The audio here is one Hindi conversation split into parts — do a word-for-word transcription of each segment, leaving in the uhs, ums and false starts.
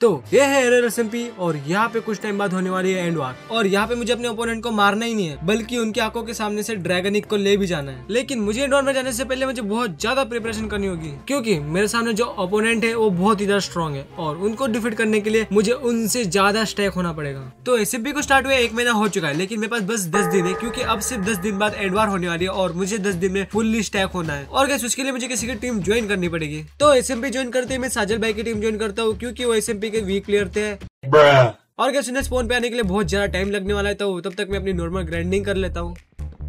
तो ये है एरर एसएमपी और यहाँ पे कुछ टाइम बाद होने वाली है एंड वार। और यहाँ पे मुझे अपने ओपोनेंट को मारना ही नहीं है, बल्कि उनकी आंखों के सामने से ड्रैगन इक को ले भी जाना है। लेकिन मुझे एंड वार में जाने से पहले मुझे बहुत ज्यादा प्रिपरेशन करनी होगी, क्योंकि मेरे सामने जो ओपोनेंट है वो बहुत ही ज्यादा स्ट्रॉन्ग है और उनको डिफीट करने के लिए मुझे उनसे ज्यादा स्टैक होना पड़ेगा। तो एसएमपी को स्टार्ट हुए एक महीना हो चुका है, लेकिन मेरे पास बस दस दिन है, क्योंकि अब सिर्फ दस दिन बाद एंड वार होने वाली है और मुझे दस दिन में फुल्ली स्टैक होना है। और गाइस उसके लिए मुझे किसी की टीम ज्वाइन करनी पड़ेगी। तो एसएमपी ज्वाइन करते मैं साजल भाई की टीम ज्वाइन करता हूँ, क्योंकि वो एसएमपी के वीक प्लेयर थे। और क्या सुनने स्पॉन पे आने के लिए बहुत ज्यादा टाइम लगने वाला है, तो तब तक मैं अपनी नॉर्मल ग्राइंडिंग कर लेता हूँ।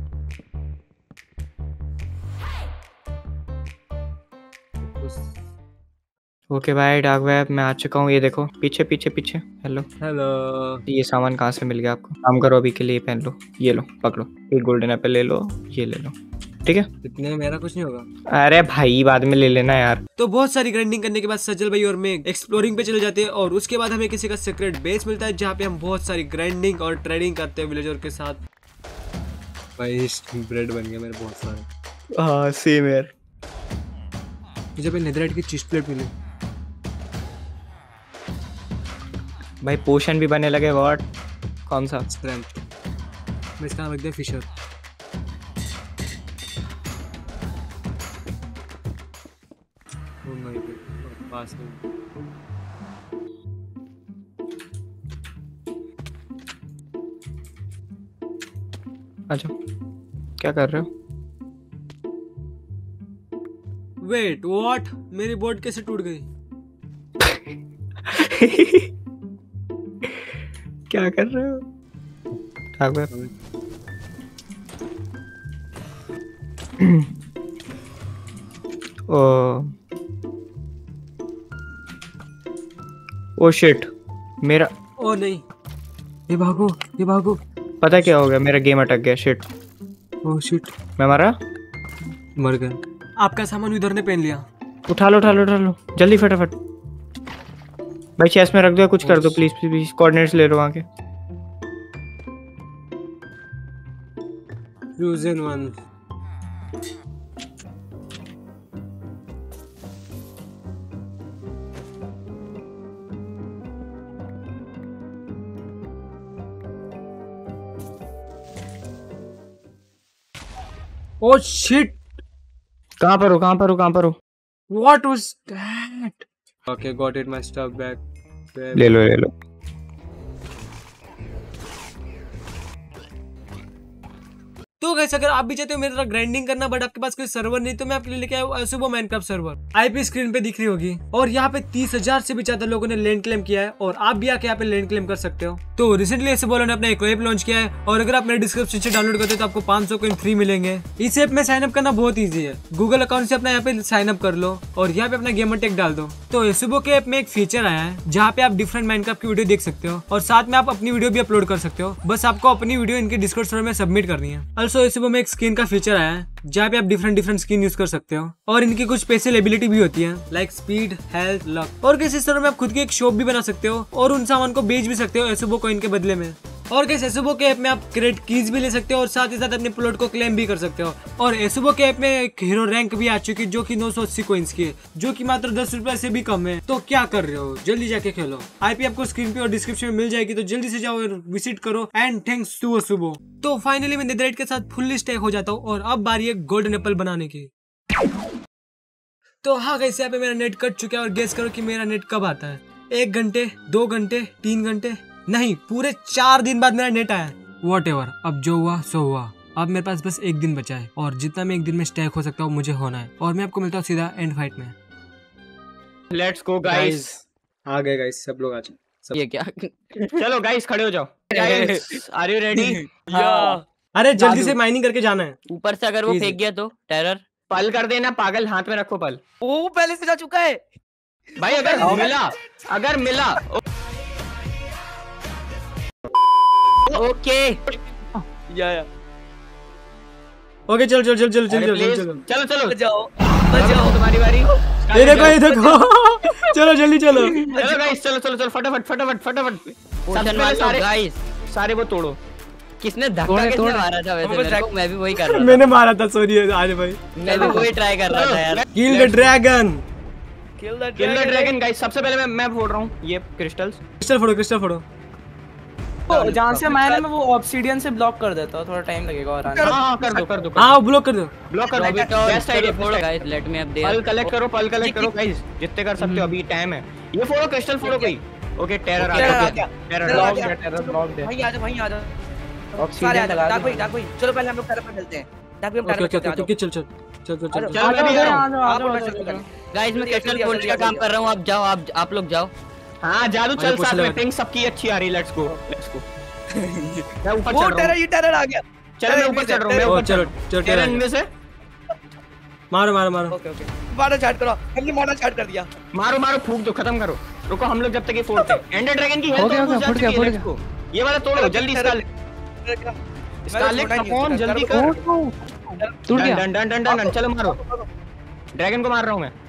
ओके भाई डार्क वेब मैं आ चुका हूँ। ये देखो पीछे पीछे पीछे। Hello hello. ये सामान कहाँ से मिल गया आपको? काम करो अभी के लिए, पहन लो, ये लो पकड़ो, एक गोल्डन एप्पल ले लो, ये ले लो, ठीक है? इतने में मेरा कुछ नहीं होगा। अरे भाई बाद में ले लेना यार। तो बहुत सारी ग्राइंडिंग करने के बाद सजल भाई और मैं एक्सप्लोरिंग पे चले जाते हैं और उसके बाद हमें किसी का सीक्रेट बेस मिलता है, जहाँ पे हम बहुत सारी ग्राइंडिंग और ट्रेडिंग करते हैं विलेजर के साथ। भाई ब्रेड बन गया मेरे बहुत सारे। हाँ सेम यार। मुझे पे नेदरराइट की चीज प्लेट मिली। भाई पोशन भी बनने लगे। व्हाट? कौन सा? स्ट्रेंथ। मैं इसका नाम रख दिया फिशर। पास में अच्छा क्या कर रहे हो? Wait what? मेरी बोट कैसे टूट गई? क्या कर रहे हो? ओ ओ शिट मेरा। ओ नहीं, ये भागो ये भागो। पता क्या हो गया? मेरा गेम अटक गया। शिट। ओ शिट मैं मरा? मर गया। आपका सामान उधर ने पहन लिया। उठा लो उठा लो उठा लो जल्दी फटाफट। भाई चेस्ट में रख दो, कुछ कर दो प्लीज प्लीज। कोऑर्डिनेट्स ले लो वहां के। Fusion one. Oh shit! कहाँ पर हो कहाँ पर हो कहाँ पर हो? What was that? Okay, got it. My stuff back. ले लो ले लो। तो गाइस अगर आप भी चाहते हो मेरी तरह ग्राइंडिंग करना बट आपके पास कोई सर्वर नहीं, तो मैं आपके लिए लेके आया हूं सुबह माइनक्राफ्ट सर्वर। आईपी स्क्रीन पे दिख रही होगी और यहाँ पे तीस हजार से भी ज्यादा लोगों ने लैंड क्लेम किया है और आप भी आके यहाँ पे लैंड क्लेम कर सकते हो। तो रिसेंटली ऐसे बोलो ने अपना एक ऐप लॉन्च किया है और अगर आप मेरे डिस्क्रिप्शन से डाउनलोड करते हो तो आपको पांच सौ कॉइन फ्री मिलेंगे। इस ऐप में साइन अप करना बहुत ईजी है। गूगल अकाउंट से अपना यहाँ पे साइन अप कर लो और यहाँ पे अपना गेमर टैग डाल दो। तो सुबह के ऐप में एक फीचर आया है जहाँ पे आप डिफरेंट माइनक्राफ्ट की वीडियो देख सकते हो और साथ में आप अपनी वीडियो भी अपलोड कर सकते हो। बस आपको अपनी वीडियो इनके डिस्कॉर्ड सर्वर में सबमिट करनी है। ऑल्सो सुबह में एक स्किन का फीचर आया है जहाँ पे आप डिफरेंट डिफरेंट स्किन यूज कर सकते हो और इनकी कुछ स्पेशल एबिलिटी भी होती है लाइक स्पीड, हेल्थ, लक। और किसी तरह में आप खुद की एक शॉप भी बना सकते हो और उन सामान को बेच भी सकते हो एसोबो कॉइन के बदले में। और कैसे एसोबो के ऐप में आप क्रेडिट कीज भी ले सकते हो और साथ ही साथ अपने प्लॉट को क्लेम भी कर सकते हो। और एसोबो के ऐप में एक हीरो रैंक भी आ चुकी है जो कि नौ सौ अस्सी कॉइंस की है, जो कि मात्र दस रुपए से भी कम है। तो क्या कर रहे हो, जल्दी जाके खेलो। आईपी आपको स्क्रीन पे और डिस्क्रिप्शन में मिल जाएगी, तो जल्दी से जाओ और विजिट करो। एंड थैंक्स टू एसोबो। तो फाइनली मैं नेदरराइट के साथ फुल्ली स्टैक हो जाता हूँ और अब बारी है गोल्डन एप्पल बनाने की। तो हाँ गाइस यहाँ पे मेरा नेट कट चुका है और गेस करो कि मेरा नेट कब आता है। एक घंटे, दो घंटे, तीन घंटे, नहीं पूरे चार दिन बाद मेरा नेट आया। वॉट एवर, अब जो हुआ सो हुआ। अब मेरे पास बस एक दिन बचा है और जितना मैं एक दिन में स्टैक हो सकता हूँ मुझे होना है। और मैं आपको मिलता हूँ सीधा एंड फाइट में। Let's go guys. आ गए गाइस, सब लोग आ जाओ। ये क्या? चलो गाइस खड़े हो जाओ। Guys are you ready? या अरे जल्दी से माइनिंग करके जाना है। ऊपर से अगर वो फेंक गया तो टेरर पल कर देना पागल, हाथ में रखो पल। वो पहले से जा चुका है भाई। अगर मिला अगर मिला ओके या या ओके चलो चलो चलो चलो चलो चलो चलो चलो जाओ बचाओ तुम्हारी बारी। ये देखो ये देखो चलो जल्दी चलो चलो गाइस चलो चलो चलो फटाफट फटाफट फटाफट। पोशन वाले सारे गाइस सारे वो तोड़ो। किसने धक्का किसने मारा था वैसे? मेरे को मैं भी वही कर रहा था। मैंने मारा था, सॉरी आज भाई। मैं भी वही ट्राई कर रहा था यार। Kill the dragon. Kill the kill the dragon guys. सबसे पहले मैं मैं फोड़ रहा हूँ ये क्रिस्टल्स। क्रिस्टल फोड़ो क्रिस्टल फोड़ो। तो जहाँ से मैं मैं वो ऑब्सीडियन से ब्लॉक कर देता हूँ, थोड़ा टाइम लगेगा और आने। हाँ कर दो कर दो हाँ ब्लॉक कर दो ब्लॉक कर दो। बेस्ट आइडिया फोड़ो guys, let me up pearl there. Collect करो पल कलेक्ट करो गाइस, जितने कर सकते हो अभी टाइम है। ये फोड़ो क्रिस्टल फोड़ो कोई। ओके टेरर आ गया, टेरर ब्लॉक दे, टेरर ब्लॉक दे। भाई आ जा भाई आ जा सारे ऑब्सीडियन आ जा। लगा डाक दे। भाई डाक भाई चलो पहले हम लोग टेरर पे मिलते हैं। डाक भाई हम ओके टेरर ओके पे ओके ओके चल चल चल चल चल चल मैं भी आ रहा हूँ। आप और मैं चल चल गाइस मैं क्रिस्टल फोड़ने का काम कर रहा हूँ, आप जाओ, आप आप लोग जाओ। हाँ जादू अरे चल पूछ साथ ले में, भाई। पिंग सबकी अच्छी आ रही। Let's go let's go. मैं ऊपर वो चढ़ रहा टेरर हूँ। ये टेरर आ गया। चल मैं ऊपर चढ़ रहा हूँ, मैं ओ, ऊपर चलो चढ़ रहा हूँ। चलो टेरर टेरर इनमें से मारो मारो मारो। ओके ओके मारना स्टार्ट करो। हमने मारना स्टार्ट कर दिया। मारो मारो फूक दो, खत्म करो। रुको हम लोग जब तक ये फोड़ते हैं। एंडर ड्रैगन की हेल्थ गया, और फुट गया, फुट गया। ये वाला तोड़ो जल्दी। स्कारलेट स्कारलेट कौन जल्दी कर। टूट गया। डन डन डन डन चलो मारो। ड्रैगन को मार रहा हूँ मैं।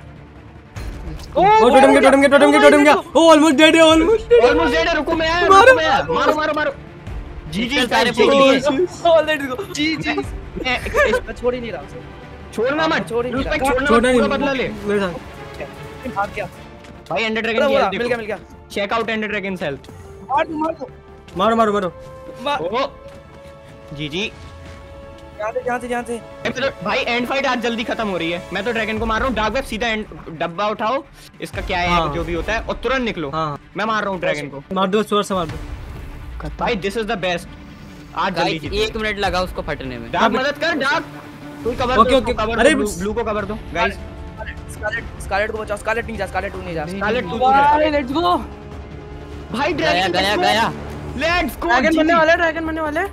ओ टोटम गया टोटम गया टोटम गया टोटम गया। ओ ऑलमोस्ट डेड है ऑलमोस्ट डेड। ऑलमोस्ट डेड है। रुको मैं आया, मारो। रुको मैं आया। मारो मारो मारो। जी जी सारे फोड़ लिए। लेट्स गो जी जी मैं- मैं छोड़ ही नहीं रहा। छोड़ना मत छोड़ ही नहीं रिस्पेक्ट रहा। छोड़ना छोड़ना मत, नहीं पूरा बदला ले। मेरे साथ। भाग गया। भाई एंडर ड्रैगन पूरा की पूरा हेल्थ मिल गया मिल गया। Check out ender dragon health. मार दो मार दो मारो मारो मारो। मार। ओ जी जी। यहाँ से यहाँ से यहाँ से मैं तो भाई एंड फाइट आज जल्दी खत्म हो रही है। मैं तो ड्रैगन को मार रहा हूँ। डार्क वेब सीधा एंड डब्बा उठाओ, इसका क्या है हाँ। जो भी होता है, और तुरंत निकलो। हाँ मैं मार रहा हूँ ड्रैगन को। मार दो स्वर से मार दो। भाई दिस इज द बेस्ट। आज जल्दी गाइस जीते। एक मिनट लगा उसको फटने में। डार्क मदद कर। डार्क कोई कवर ओके, दो, ओके। कवर अरे दो, बस- ब्लू को कवर दो गाइस। स्कारलेट स्कारलेट को बचाओ। स्कारलेट नहीं जा स्कारलेट नहीं जा। स्कारलेट टू भाई लेट्स गो। भाई गया ड्रैगन गया गया। Let's go. ड्रैगन बनने वाला है, ड्रैगन बनने वाला है।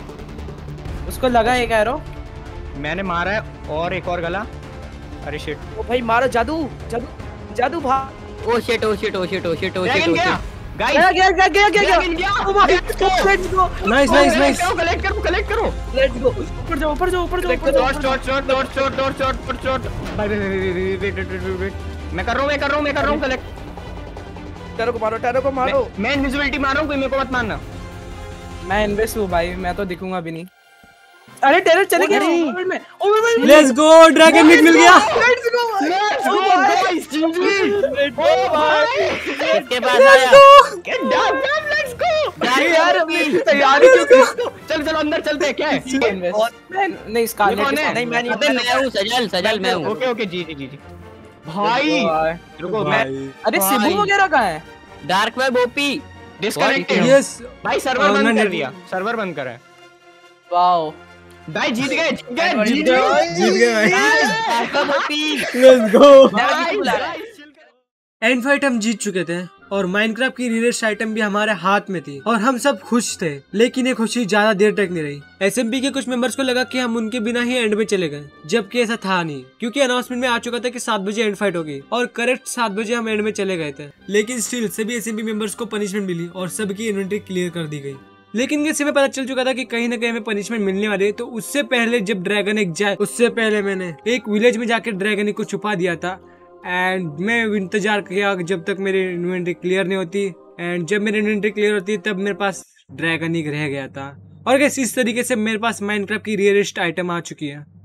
उसको लगा एक एरो। मैंने मारा है और एक और गला। अरे शिट ओ भाई मारो जादू जादू जादू भाग। Oh shit oh shit oh shit oh shit oh shit dragon oh गया शिट। गाइस। गया गया गया गया गया ड्रैगन गया। ओ भाई Let's go. Let's go nice nice nice. Collect करो कलेक्ट करो। Let's go. ऊपर जाओ ऊपर जाओ ऊपर जाओ ऊपर शॉट जाओ। Shot shot shot shot shot shot shot shot. भाई wait wait wait wait wait wait. मैं कर रहा हूं मैं कर रहा हूं मैं कर रहा हूं कलेक्ट। टेरो को मारो टेरो को मारो। मैं- मैं इनविजिबिलिटी मार रहा हूं, कोई मेरे को मत मारना। मैं इन्वेस्ट हूँ भाई, मैं तो दिखूंगा भी नहीं। अरे टेरर चले गए ओवरवर्ल्ड में। ओवरवर्ल्ड में। लेट्स गो ड्रैगन मीट मिल गया। Let's go let's go guys GG. Oh भाई किसके पास आया? Get down let's go. यार अपनी तैयारी क्यों कर। चल चल अंदर चलते हैं। क्या है इन्वेस्ट मैं नहीं स्कारलेट कौन है? नहीं मैं नहीं अबे मैं हूँ सजल, सजल मैं हूँ। ओके ओके जी जी जी जी। भाई रुको मैं अरे भाई। सिबू वगैरह कहाँ है? Dark web OP. Disconnected. Yes भाई सर्वर Uh, बंद मैंने- कर दिया, सर्वर बंद करा है। वाओ। भाई जीत गए जीत गए जीत जीत गए जीत गए भाई। Dark web OP. Let's go. गए। एंड फाइट हम जीत चुके थे और माइनक्राफ्ट की रिलेटेड आइटम भी हमारे हाथ में थी और हम सब खुश थे, लेकिन ये खुशी ज्यादा देर तक नहीं रही। एसएमपी के कुछ मेंबर्स को लगा कि हम उनके बिना ही एंड में चले गए, जबकि ऐसा था नहीं, क्योंकि अनाउंसमेंट में आ चुका था कि सात बजे एंड फाइट होगी और करेक्ट सात बजे हम एंड में चले गए थे। लेकिन स्टिल सभी एसएमपी मेंबर्स को पनिशमेंट मिली और सबकी इन्वेंटरी क्लियर कर दी गई। लेकिन ये समय पता चल चुका था कि कहीं ना कहीं हमें पनिशमेंट मिलने वाली है, तो उससे पहले जब ड्रैगन एक जाए उससे पहले मैंने एक विलेज में जाकर ड्रैगन को छुपा दिया था। एंड मैं इंतजार किया जब तक मेरी इन्वेंटरी क्लियर नहीं होती, एंड जब मेरी इन्वेंटरी क्लियर होती तब मेरे पास ड्रैगन ही रह गया था। और कैसे इस तरीके से मेरे पास माइनक्राफ्ट की रेयरेस्ट आइटम आ चुकी है।